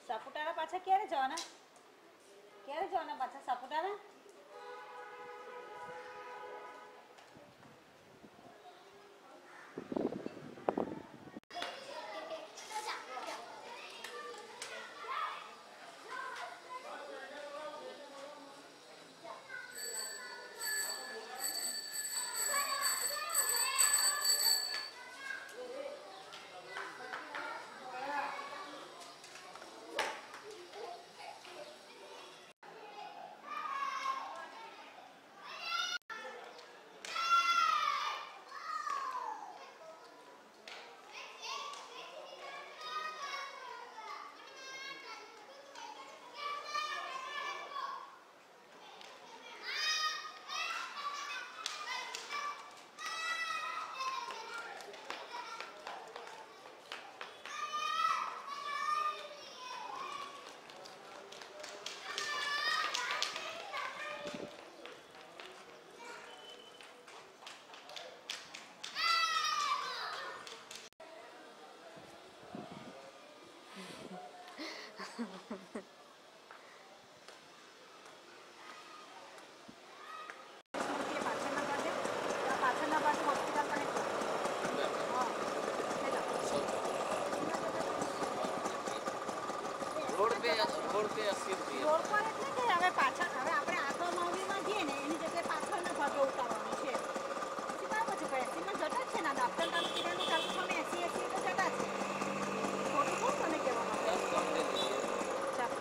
સાપુતારા પાછા ક્યારે જવાના? ક્યારે જવાના પાછા સાપુતારા? રોડ पे 80 રૂપિયા. રોડ પર એટલે કે હવે પાછળ હવે આપણે આગળ માવડીમાં જઈએ ને એની જગ્યાએ પાછળના ભાગે ઉતારવાનું છે. પછી બરાબર છે ભાઈ 80માં જતા જ છે ને દાંતણ તાલુકા કિરાનું તાલુકામાં 80 તો જતા જ છે. ખોટું કોણ મને કહેવાનું? ચાલો.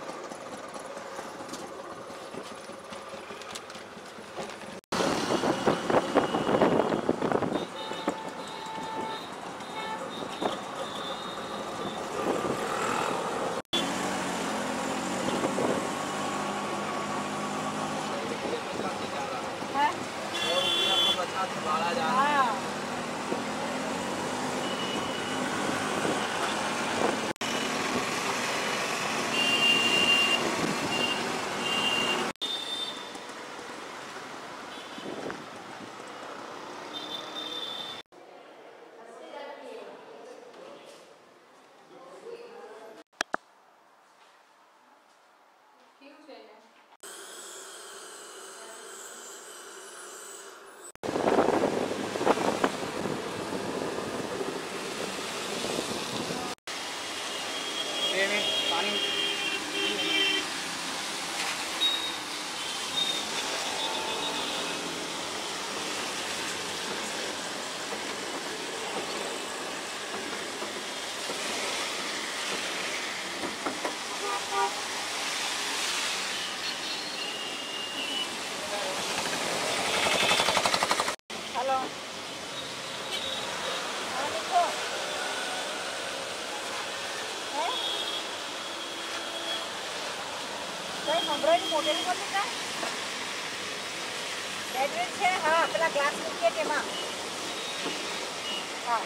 મોટેલી મોટી કા બેટરી છે. હા પેલા ગ્લાસ મૂકીએ તેમાં. હા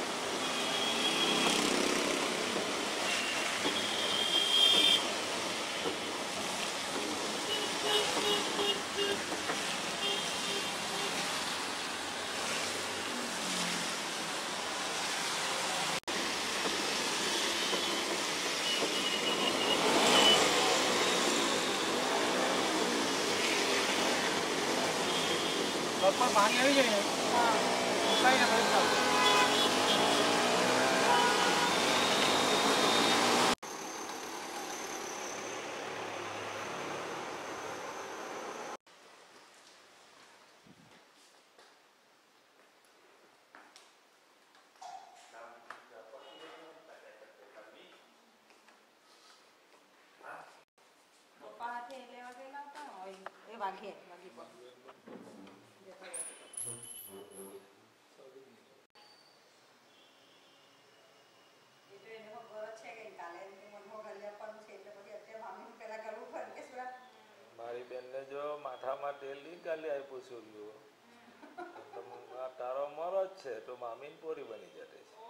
પર પાણી આવી જાય ને ઉકાઈને ભરી જાવ. પપ્પા હાથે લેવા ગયેલા હતા એ વાઘી પર મારી બેનને જો માથામાં તેલ ની ગાલી આપ્યું છું તારો મરો જ છે તો મામીન પોરી બની જશે.